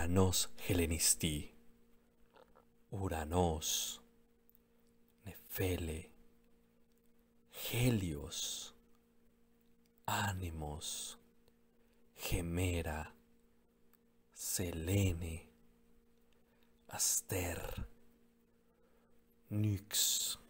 Uranos Helenisti, Uranos, Nefele, Helios, Ánimos, Gemera, Selene, Aster, Nyx,